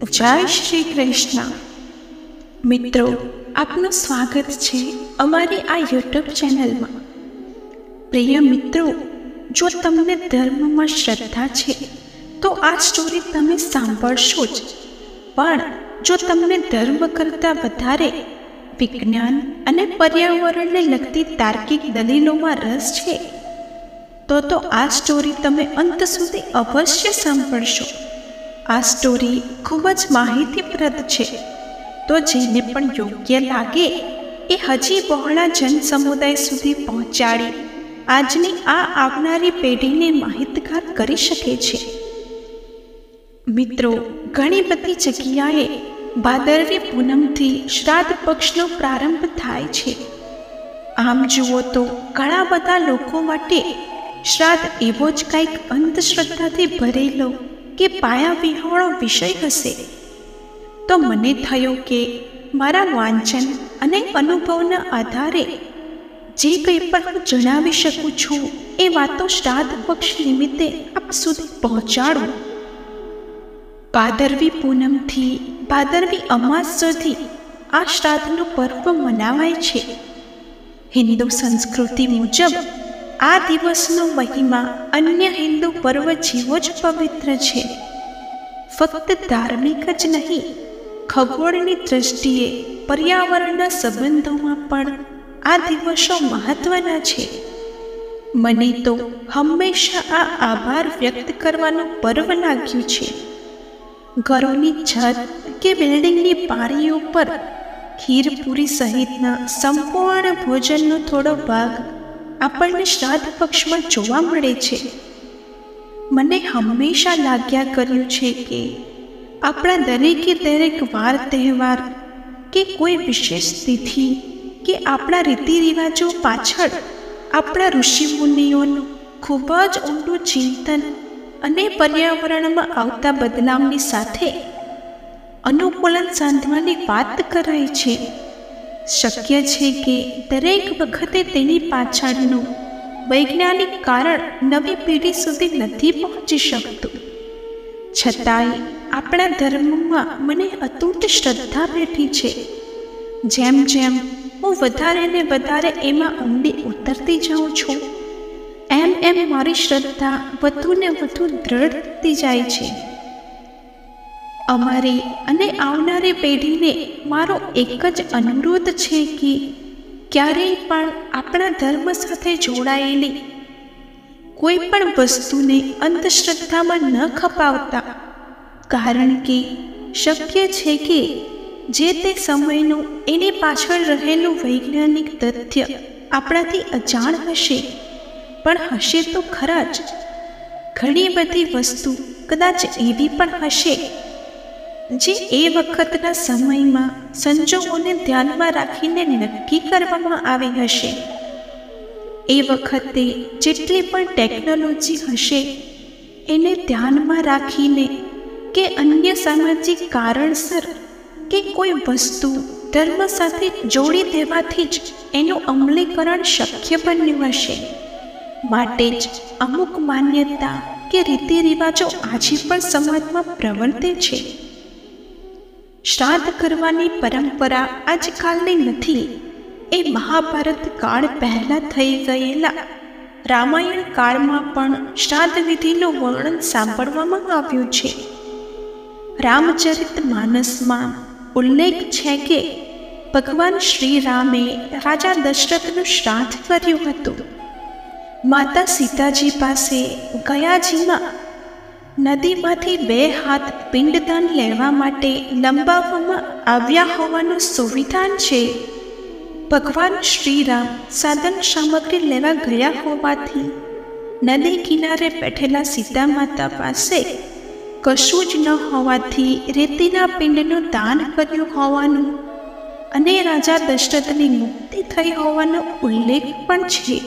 જય શ્રી કૃષ્ણ. મિત્રો, આપનું સ્વાગત છે અમારી આ યુટ્યુબ ચેનલમાં. પ્રિય મિત્રો, જો તમને ધર્મમાં શ્રદ્ધા છે તો આ સ્ટોરી તમે સાંભળશો જ. પણ જો તમને ધર્મ કરતાં વધારે વિજ્ઞાન અને પર્યાવરણને લગતી તાર્કિક દલીલોમાં રસ છે તો આ સ્ટોરી તમે અંત સુધી અવશ્ય સાંભળશો. આ સ્ટોરી ખૂબ જ માહિતીપ્રદ છે, તો જેને પણ યોગ્ય લાગે એ હજી બહોળા જન સમુદાય સુધી પહોંચાડી આજની આ આવનારી પેઢીને માહિતગાર કરી શકે છે. મિત્રો, ઘણી બધી જગ્યાએ ભાદરવી પૂનમથી શ્રાદ્ધ પક્ષનો પ્રારંભ થાય છે. આમ જુઓ તો ઘણા બધા લોકો માટે શ્રાદ્ધ એવો જ કંઈક અંધશ્રદ્ધાથી ભરેલો કે પાયા વિહોણો વિષય હશે. તો મને થયું કે મારા વાંચન અને અનુભવના આધારે જે કંઈ પણ હું જણાવી શકું છું એ વાતો શ્રાદ્ધ પક્ષ નિમિત્તે આપ સુધી પહોંચાડું. ભાદરવી પૂનમથી ભાદરવી અમાસ સુધી આ શ્રાદ્ધનું પર્વ મનાવાય છે. હિન્દુ સંસ્કૃતિ મુજબ આ દિવસનો મહિમા અન્ય હિન્દુ પર્વ જેવો જ પવિત્ર છે. ફક્ત ધાર્મિક જ નહીં, ખગોળની દ્રષ્ટિએ પર્યાવરણના સંબંધોમાં પણ આ દિવસો મહત્વના છે. મને તો હંમેશા આ આભાર વ્યક્ત કરવાનું પર્વ લાગ્યું છે. ઘરોની છત કે બિલ્ડિંગની પારીઓ પર ખીરપુરી સહિતના સંપૂર્ણ ભોજનનો થોડો ભાગ આપણને શ્રાદ્ધ પક્ષમાં જોવા મળે છે. મને હંમેશા લાગ્યા કર્યું છે કે આપણા દરેકે દરેક વાર તહેવાર કે કોઈ વિશેષ તિથિ કે આપણા રીતિ રિવાજો પાછળ આપણા ઋષિમુનિઓનું ખૂબ જ ઊંડું ચિંતન અને પર્યાવરણમાં આવતા બદલાવની સાથે અનુકૂલન સાધવાની વાત કરાય છે. શક્ય છે કે દરેક વખતે તેની પાછળનું વૈજ્ઞાનિક કારણ નવી પેઢી સુધી નથી પહોંચી શકતું. છતાંય આપણા ધર્મમાં મને અતૂટ શ્રદ્ધા બેઠી છે. જેમ જેમ હું વધારે ને વધારે એમાં ઊંડી ઉતરતી જાઉં છું, એમ એમ મારી શ્રદ્ધા વધુ ને વધુ દ્રઢ થતી જાય છે. અમારી અને આવનારી પેઢીને મારો એક જ અનુરોધ છે કે ક્યારેય પણ આપણા ધર્મ સાથે જોડાયેલી કોઈ પણ વસ્તુને અંધશ્રદ્ધામાં ન ખપાવતા. કારણ કે શક્ય છે કે જે તે સમયનું એની પાછળ રહેલું વૈજ્ઞાનિક તથ્ય આપણાથી અજાણ હશે, પણ હશે તો ખરા જ. ઘણી બધી વસ્તુ કદાચ એવી પણ હશે જે એ વખતના સમયમાં સંજોગોને ધ્યાનમાં રાખીને નક્કી કરવામાં આવી હશે. એ વખતે જેટલી પણ ટેકનોલોજી હશે એને ધ્યાનમાં રાખીને કે અન્ય સામાજિક કારણસર કે કોઈ વસ્તુ ધર્મ સાથે જોડી દેવાથી જ એનું અમલીકરણ શક્ય બન્યું હશે. માટે જ અમુક માન્યતા કે રીતિ રિવાજો આજે પણ સમાજમાં પ્રવર્તે છે. શ્રાદ્ધ કરવાની પરંપરા આજકાલની નથી. એ મહાભારત કાળ પહેલાં થઈ ગયેલા રામાયણ કાળમાં પણ શ્રાદ્ધ વિધિનું વર્ણન સાંભળવામાં આવ્યું છે. રામચરિત માનસમાં ઉલ્લેખ છે કે ભગવાન શ્રી રામે રાજા દશરથનું શ્રાદ્ધ કર્યું હતું. માતા સીતાજી પાસે ગયાજીમાં નદીમાંથી 2 હાથ પિંડદાન લેવા માટે લંબાવવામાં આવ્યા હોવાનું સુવિધાન છે. ભગવાન શ્રીરામ સાધન સામગ્રી લેવા ગયા હોવાથી નદી કિનારે બેઠેલા સીતા માતા પાસે કશું જ ન હોવાથી રેતીના પિંડનું દાન કર્યું હોવાનું અને રાજા દશરથની મુક્તિ થઈ હોવાનો ઉલ્લેખ પણ છે.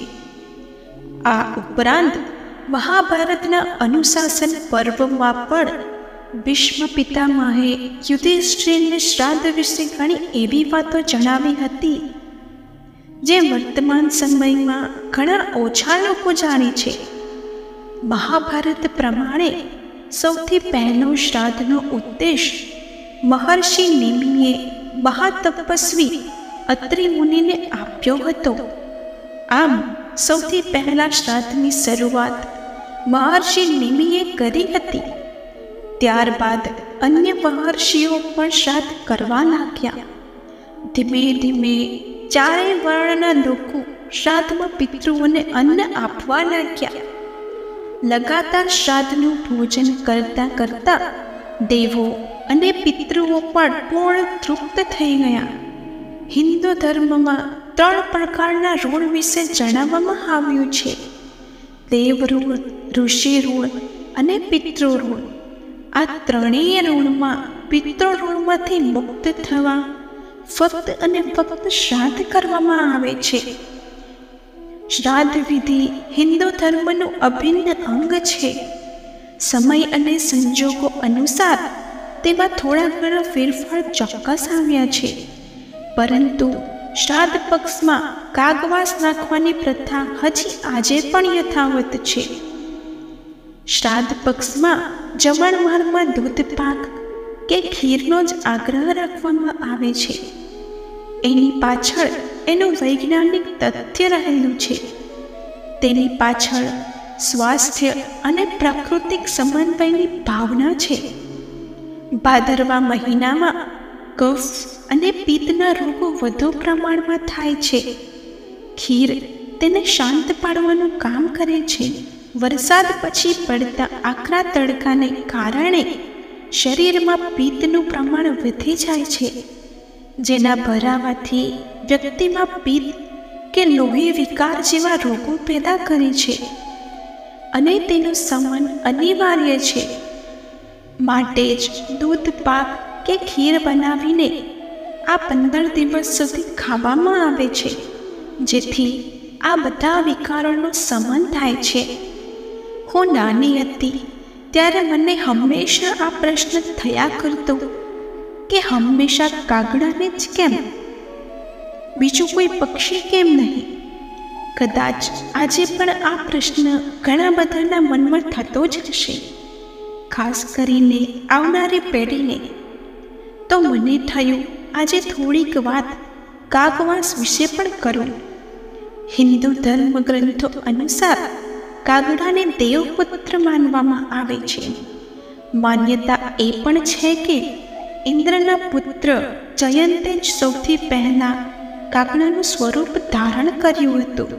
આ ઉપરાંત મહાભારતના અનુશાસન પર્વમાં પણ ભીષ્મ પિતામહે યુધિષ્ઠિરને શ્રાદ્ધ વિશે ઘણી એવી વાતો જણાવી હતી જે વર્તમાન સમયમાં ઘણા ઓછા લોકો જાણે છે. મહાભારત પ્રમાણે સૌથી પહેલો શ્રાદ્ધનો ઉદ્દેશ મહર્ષિ નેમિએ મહાતપસ્વી અત્રિ મુનિને આપ્યો હતો. આમ સૌથી પહેલા શ્રાદ્ધની શરૂઆત મહર્ષિ નેમિએ કરી હતી. ત્યારબાદ અન્ય મહર્ષિઓ પણ શ્રાદ્ધ કરવા લાગ્યા. ધીમે ધીમે ચારે વર્ણના લોકો શ્રાદ્ધમાં પિતૃઓને અન્ન આપવા લાગ્યા. લગાતાર શ્રાદ્ધનું ભોજન કરતાં કરતાં દેવો અને પિતૃઓ પણ પૂર્ણ તૃપ્ત થઈ ગયા. હિન્દુ ધર્મમાં 3 પ્રકારના ઋણ વિશે જણાવવામાં આવ્યું છે: દેવ ઋણ, ઋષિ ઋણ અને પિતૃ ઋણ. આ ત્રણેય ઋણમાં પિતૃ ઋણમાંથી મુક્ત થવા ફક્ત અને ફક્ત શ્રાદ્ધ કરવામાં આવે છે. શ્રાદ્ધ વિધિ હિન્દુ ધર્મનું અભિન્ન અંગ છે. સમય અને સંજોગો અનુસાર તેમાં થોડા ઘણા ફેરફાર ચોક્કસ આવ્યા છે, પરંતુ શ્રાદ્ધ પક્ષમાં કાગવાસ નાખવાની પ્રથા હજી આજે પણ યથાવત છે. શ્રાદ્ધ પક્ષમાં જમણવારમાં દૂધ પાક કે ખીરનો જ આગ્રહ રાખવામાં આવે છે. એની પાછળ એનું વૈજ્ઞાનિક તથ્ય રહેલું છે. તેની પાછળ સ્વાસ્થ્ય અને પ્રાકૃતિક સમન્વયની ભાવના છે. ભાદરવા મહિનામાં કફ અને પિત્તના રોગો વધુ પ્રમાણમાં થાય છે. ખીર તેને શાંત પાડવાનું કામ કરે છે. વરસાદ પછી પડતા આકરા તડકાને કારણે શરીરમાં પિત્તનું પ્રમાણ વધી જાય છે, જેના ભરાવાથી વ્યક્તિમાં પિત્ત કે લોહી વિકાર જેવા રોગો પેદા કરે છે અને તેનું શમન અનિવાર્ય છે. માટે જ દૂધ પાક કે ખીર બનાવીને આ 15 દિવસ સુધી ખાવામાં આવે છે, જેથી આ બધા વિકારોનું શમન થાય છે. હું નાની હતી ત્યારે મને હંમેશા આ પ્રશ્ન થયા કરતો કે હંમેશા કાગડાને જ કેમ, બીજું કોઈ પક્ષી કેમ નહીં? કદાચ આજે પણ આ પ્રશ્ન ઘણા બધાના મનમાં થતો જ હશે, ખાસ કરીને આવનારી પેઢીને. તો મને થયું આજે થોડીક વાત કાગવાસ વિશે પણ કરું. હિન્દુ ધર્મ ગ્રંથો અનુસાર કાગડાને દેવપુત્ર માનવામાં આવે છે. માન્યતા એ પણ છે કે ઇન્દ્રના પુત્ર જયંતે જ સૌથી પહેલા કાગડાનું સ્વરૂપ ધારણ કર્યું હતું.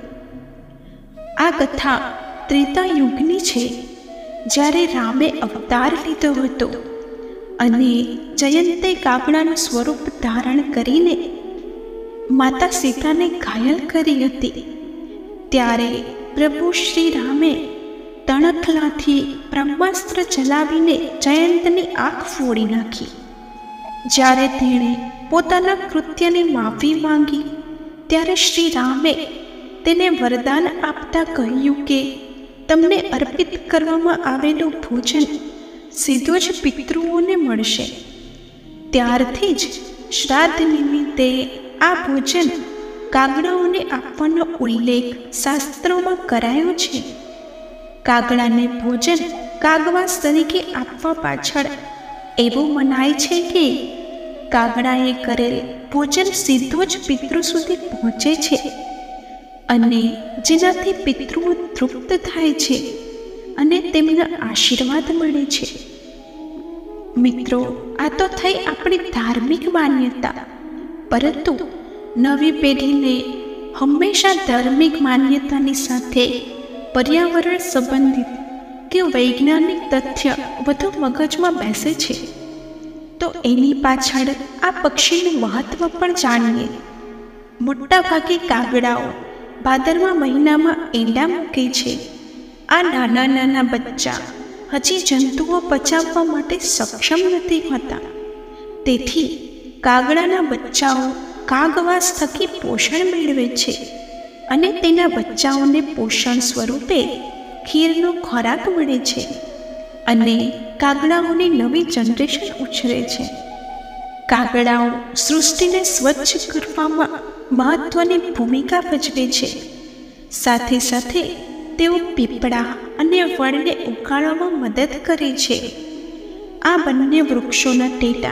આ કથા ત્રેતા યુગની છે, જ્યારે રામે અવતાર લીધો હતો અને જયંતે કાગડાનું સ્વરૂપ ધારણ કરીને માતા સીતાને ઘાયલ કરી હતી. ત્યારે પ્રભુ શ્રી રામે તણખલાથી બ્રહ્માસ્ત્ર ચલાવીને જયંતની આંખ ફોડી નાખી. જ્યારે તેણે પોતાના કૃત્યની માફી માંગી ત્યારે શ્રી રામે તેને વરદાન આપતા કહ્યું કે તમને અર્પિત કરવામાં આવેલું ભોજન સીધું જ પિતૃઓને મળશે. ત્યારથી જ શ્રાદ્ધ નિમિત્તે આ ભોજન કાગડાઓને આપવાનો ઉલ્લેખ શાસ્ત્રોમાં કરાયો છે. કાગડાને ભોજન કાગવાસ તરીકે આપવા પાછળ એવું મનાય છે કે કાગડાએ કરેલ ભોજન સીધું જ પિતૃ સુધી પહોંચે છે અને જેનાથી પિતૃઓ તૃપ્ત થાય છે અને તેમના આશીર્વાદ મળે છે. મિત્રો, આ તો થઈ આપણી ધાર્મિક માન્યતા, પરંતુ નવી પેઢીને હંમેશા ધાર્મિક માન્યતાની સાથે પર્યાવરણ સંબંધિત કે વૈજ્ઞાનિક તથ્ય વધુ મગજમાં બેસે છે. તો એની પાછળ આ પક્ષીનું મહત્વ પણ જાણીએ. મોટાભાગે કાગડાઓ ભાદરવા મહિનામાં ઈંડા મૂકે છે. આ નાના નાના બચ્ચા હજી જંતુઓ પચાવવા માટે સક્ષમ નથી હોતા. તેથી કાગડાના બચ્ચાઓ કાગવાસ થકી પોષણ મેળવે છે અને તેના બચ્ચાઓને પોષણ સ્વરૂપે ખીરનો ખોરાક મળે છે અને કાગડાઓની નવી જનરેશન ઉછરે છે. કાગડાઓ સૃષ્ટિને સ્વચ્છ કરવામાં મહત્વની ભૂમિકા ભજવે છે. સાથે સાથે તેઓ પીપળા અને વડને ઉગાડવામાં મદદ કરે છે. આ બંને વૃક્ષોના ટેટા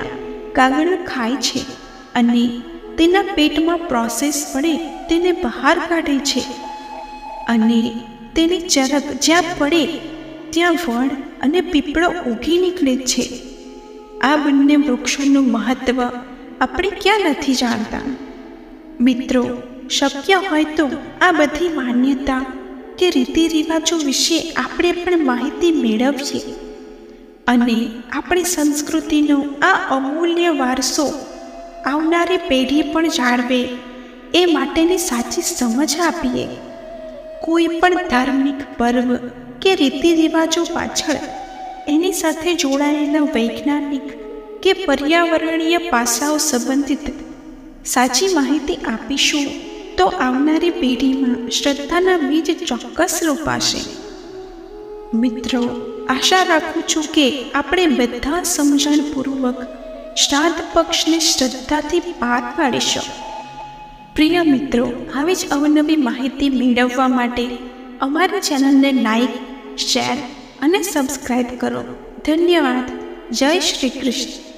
કાગળ ખાય છે અને તેના પેટમાં પ્રોસેસ પડે તેને બહાર કાઢે છે અને તેની ચરક જ્યાં પડે ત્યાં વડ અને પીપળો ઉગી નીકળે છે. આ બંને વૃક્ષોનું મહત્વ આપણે ક્યાં નથી જાણતા. મિત્રો, શક્ય હોય તો આ બધી માન્યતા કે રીતિ રિવાજો વિશે આપણે પણ માહિતી મેળવીએ અને આપણી સંસ્કૃતિનો આ અમૂલ્ય વારસો આવનારી પેઢી પણ જાળવે એ માટેની સાચી સમજ આપીએ. કોઈ પણ ધાર્મિક પર્વ કે રીતિ રિવાજો પાછળ એની સાથે જોડાયેલા વૈજ્ઞાનિક કે પર્યાવરણીય પાસાઓ સંબંધિત સાચી માહિતી આપીશું તો આવનારી પેઢીમાં શ્રદ્ધાના બીજ ચોક્કસ રોપાશે. મિત્રો, આશા રાખું છું કે આપણે બધા સમજણપૂર્વક શ્રાદ્ધ પક્ષને શ્રદ્ધાથી પાર પાડીશું. પ્રિય મિત્રો, આવી જ અવનવી માહિતી મેળવવા માટે અમારી ચેનલને લાઈક, શેર અને સબસ્ક્રાઈબ કરો. ધન્યવાદ. જય શ્રી કૃષ્ણ.